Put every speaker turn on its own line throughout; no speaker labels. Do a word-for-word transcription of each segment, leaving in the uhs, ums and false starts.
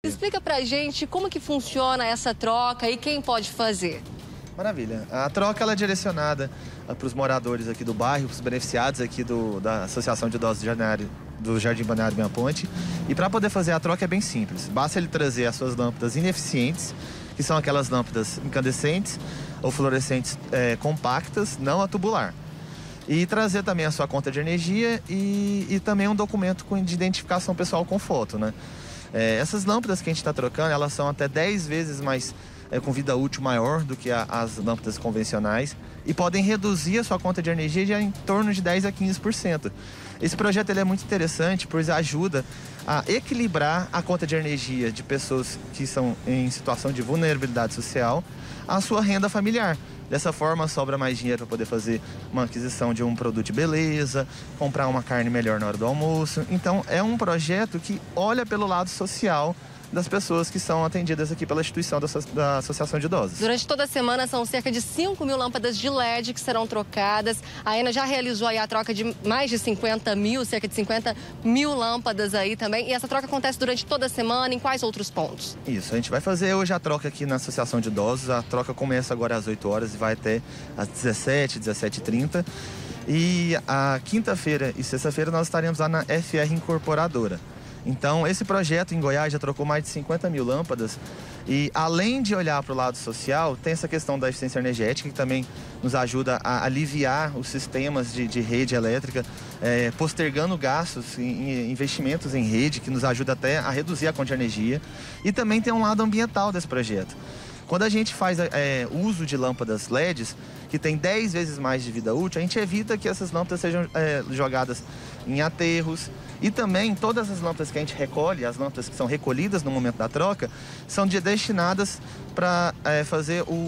Explica pra gente como que funciona essa troca e quem pode fazer.
Maravilha. A troca ela é direcionada para os moradores aqui do bairro, para os beneficiados aqui do, da Associação de Idosos do, do Jardim Balneário Meia Ponte. E para poder fazer a troca é bem simples. Basta ele trazer as suas lâmpadas ineficientes, que são aquelas lâmpadas incandescentes ou fluorescentes é, compactas, não a tubular. E trazer também a sua conta de energia e, e também um documento de identificação pessoal com foto, né? É, essas lâmpadas que a gente está trocando, elas são até dez vezes mais, é, com vida útil maior do que a, as lâmpadas convencionais e podem reduzir a sua conta de energia de em torno de dez a quinze por cento. Esse projeto ele é muito interessante pois ajuda a equilibrar a conta de energia de pessoas que são em situação de vulnerabilidade social à sua renda familiar. Dessa forma, sobra mais dinheiro para poder fazer uma aquisição de um produto de beleza, comprar uma carne melhor na hora do almoço. Então, é um projeto que olha pelo lado social das pessoas que são atendidas aqui pela instituição da, da Associação de Idosos.
Durante toda a semana são cerca de cinco mil lâmpadas de L E D que serão trocadas. A Enel já realizou aí a troca de mais de cinquenta mil, cerca de cinquenta mil lâmpadas aí também. E essa troca acontece durante toda a semana, em quais outros pontos?
Isso, a gente vai fazer hoje a troca aqui na Associação de Idosos. A troca começa agora às oito horas e vai até às dezessete, dezessete e trinta. E a quinta-feira e sexta-feira nós estaremos lá na F R Incorporadora. Então, esse projeto em Goiás já trocou mais de cinquenta mil lâmpadas e, além de olhar para o lado social, tem essa questão da eficiência energética que também nos ajuda a aliviar os sistemas de, de rede elétrica, é, postergando gastos em investimentos em rede, que nos ajuda até a reduzir a conta de energia. E também tem um lado ambiental desse projeto. Quando a gente faz é, uso de lâmpadas L E Ds, que tem dez vezes mais de vida útil, a gente evita que essas lâmpadas sejam é, jogadas em aterros. E também todas as lâmpadas que a gente recolhe, as lâmpadas que são recolhidas no momento da troca, são de, destinadas para é, fazer o,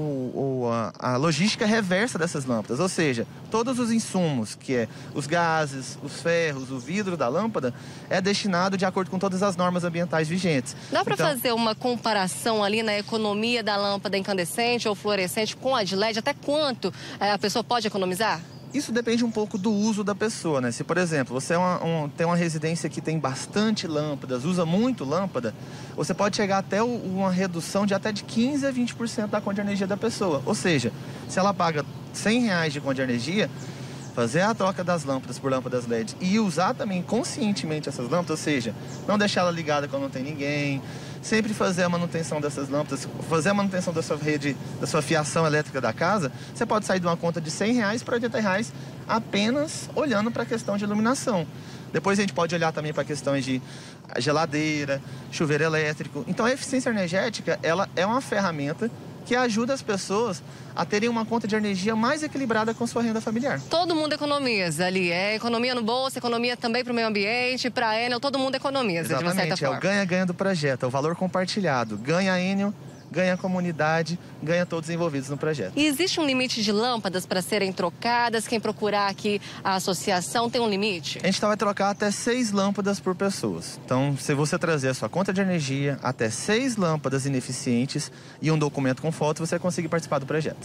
o, o, a, a logística reversa dessas lâmpadas. Ou seja, todos os insumos, que é os gases, os ferros, o vidro da lâmpada, é destinado de acordo com todas as normas ambientais vigentes.
Dá para
então,
fazer uma comparação ali na economia da lâmpada incandescente ou fluorescente com a de L E D? Até quanto é, a pessoa pode economizar?
Isso depende um pouco do uso da pessoa, né? Se, por exemplo, você é uma, um, tem uma residência que tem bastante lâmpadas, usa muito lâmpada, você pode chegar até o, uma redução de até de quinze a vinte por cento da conta de energia da pessoa. Ou seja, se ela paga cem reais de conta de energia, fazer a troca das lâmpadas por lâmpadas L E D e usar também conscientemente essas lâmpadas, ou seja, não deixar ela ligada quando não tem ninguém, sempre fazer a manutenção dessas lâmpadas, fazer a manutenção da sua rede, da sua fiação elétrica da casa, você pode sair de uma conta de cem reais para oitenta reais apenas olhando para a questão de iluminação. Depois a gente pode olhar também para questões de geladeira, chuveiro elétrico. Então a eficiência energética, ela é uma ferramenta que ajuda as pessoas a terem uma conta de energia mais equilibrada com sua renda familiar.
Todo mundo economiza ali, é economia no bolso, economia também para o meio ambiente, para a Enel, todo mundo economiza.
Exatamente,
de uma certa forma.
É o ganha-ganha do projeto, é o valor compartilhado. Ganha a Enel, ganha a comunidade, ganha todos os envolvidos no projeto.
E existe um limite de lâmpadas para serem trocadas? Quem procurar aqui a associação tem um limite?
A gente vai trocar até seis lâmpadas por pessoas. Então, se você trazer a sua conta de energia, até seis lâmpadas ineficientes e um documento com foto, você vai conseguir participar do projeto.